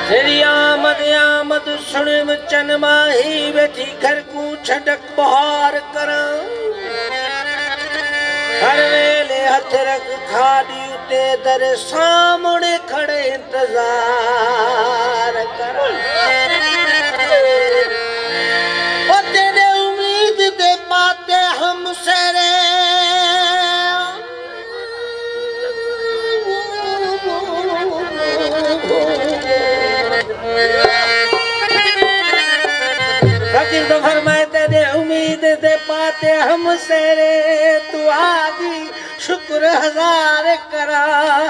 तेरी आमद आमद सुन चन माही बैठी घर को छटक बहार करा हर वेले हथ रख खाड़ी उते दर सामने खड़े इंतजार करा ओ तेरे उम्मीद दे पाते हम सरे फकीर तो फरमाए तेरे उम्मीद दे पाते हम सेरे तू आदि शुक्र हजार करा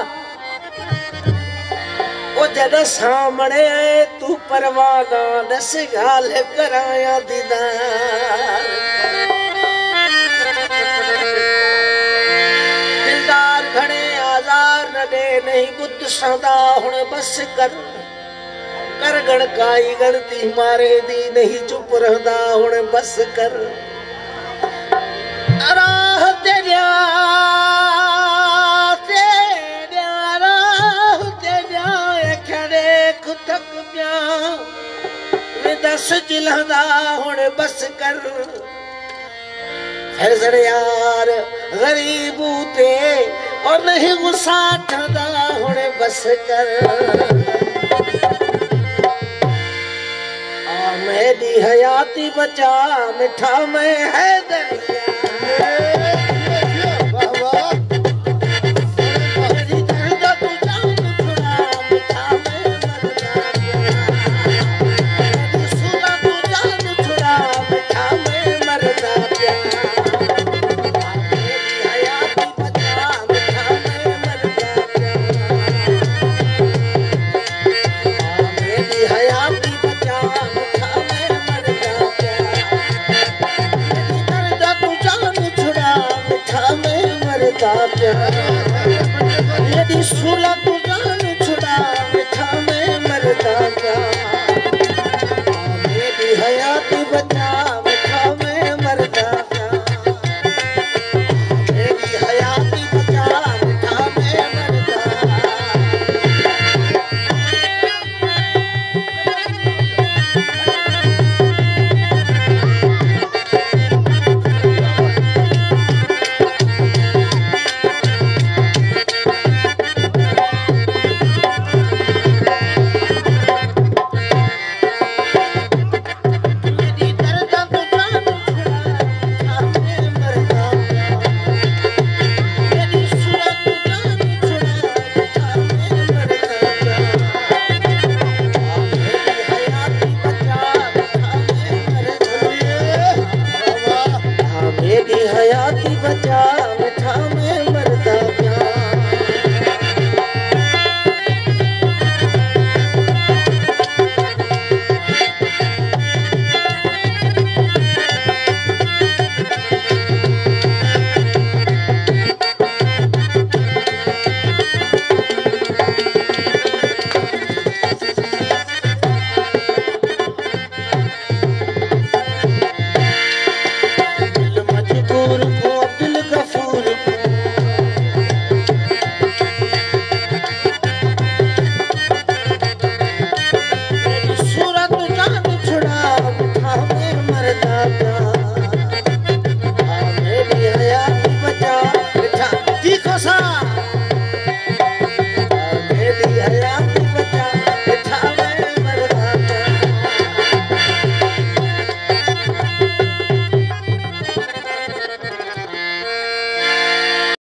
ओ जद सामने आए तू परवाना दस गाल कराया दीदार दिलदार खड़े आजार न दे नहीं बुद्ध सदा हुण बस कर कर गणकाई गणती मारे दी नहीं चुप रहदा हुण बस कर राह तेरा राह तेरा खड़े खुतक प्या वे दस चिलहदा हुण बस कर फैजर यार गरीबू ते और नहीं गुस्सा ठंदा हुण बस कर मेरी हयाती बचा मिठा में है दरिया